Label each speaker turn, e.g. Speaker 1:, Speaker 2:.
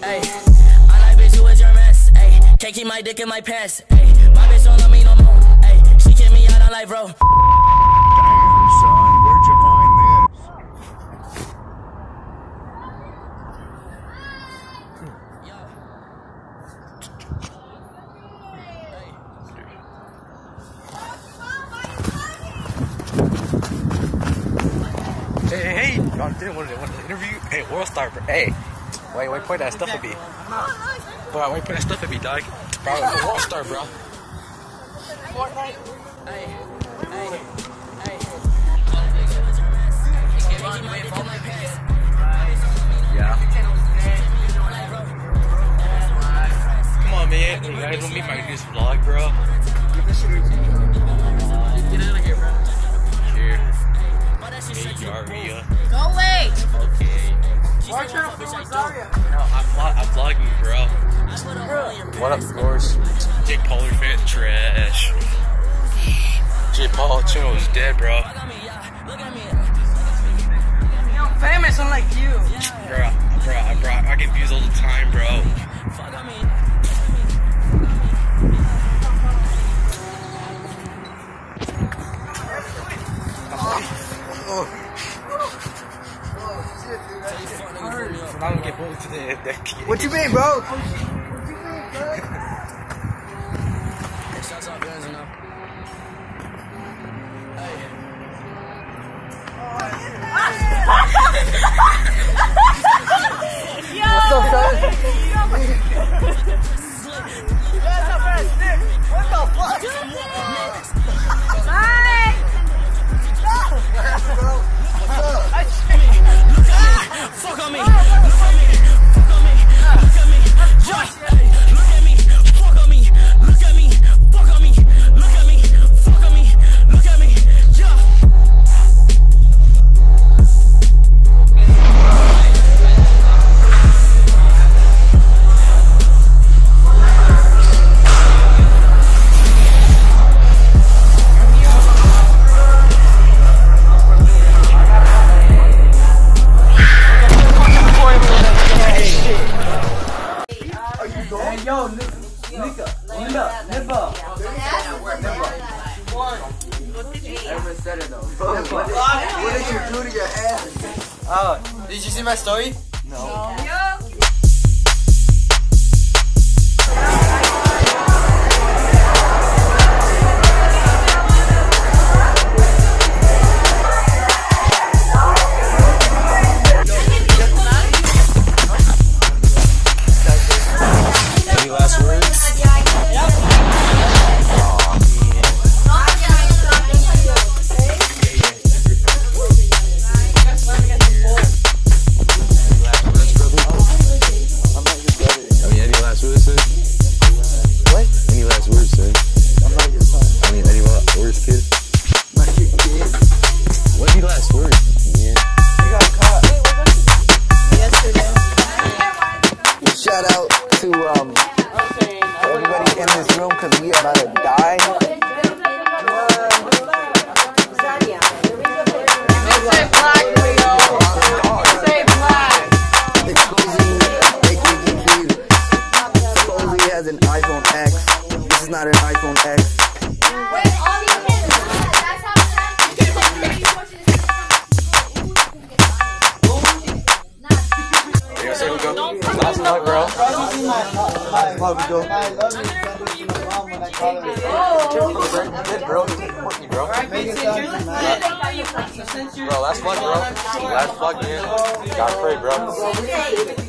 Speaker 1: Ay, I like bitch, who is your mess? Ay, can't keep my dick in my pants. Ay, my bitch don't love me no more. Ay, she kick me out on life, bro.
Speaker 2: Damn, son, where'd you find this?
Speaker 3: Hey, y'all didn't want to interview? Hey, World Star, bro. Hey, wait, point that stuff at me. Bro, wait, point that stuff at me, dog. Bro, it's a World Star, bro.
Speaker 1: Fortnite. Hey, hey, hey.
Speaker 3: Yeah. Come on, man. You guys want me to make this vlog, bro?
Speaker 1: Get out of here, bro.
Speaker 3: Here. Hey, Daria.
Speaker 4: Go away!
Speaker 3: Okay.
Speaker 1: Watch out for Zaria.
Speaker 3: No, I'm vlogging, bro. What up, Norse? Jake Paul fan trash. Jake Paul channel is dead, bro.
Speaker 4: Famous unlike you.
Speaker 3: Bro, I get views all the time, bro. I'm gonna get bullied today.
Speaker 5: What you mean, bro?
Speaker 1: Shots off guns enough. Hey.
Speaker 5: What's up, son? What the fuck?
Speaker 4: Bye!
Speaker 1: Fuck on me. Look at me. Fuck on me. Look at me. Josh, hey, look at me. Fuck on me. Look at me. Fuck on me. Look at me. Fuck on me. Look at me. Yeah.
Speaker 5: Yo, Nika, Nippa. Everyone said it though. What did you do to your ass?
Speaker 6: Oh, did you see my story?
Speaker 5: No.
Speaker 6: Any last words?
Speaker 5: Shout out to everybody in this room because we about to die.
Speaker 4: Say black, Leo. Say black.
Speaker 5: Supposedly has an iPhone X. This is not an iPhone X.
Speaker 7: Wait, all these kids, that's how
Speaker 3: Last vlog, bro.
Speaker 5: Last vlog, we go.
Speaker 3: Bro, last vlog, bro. Last vlog, man. Got afraid, bro.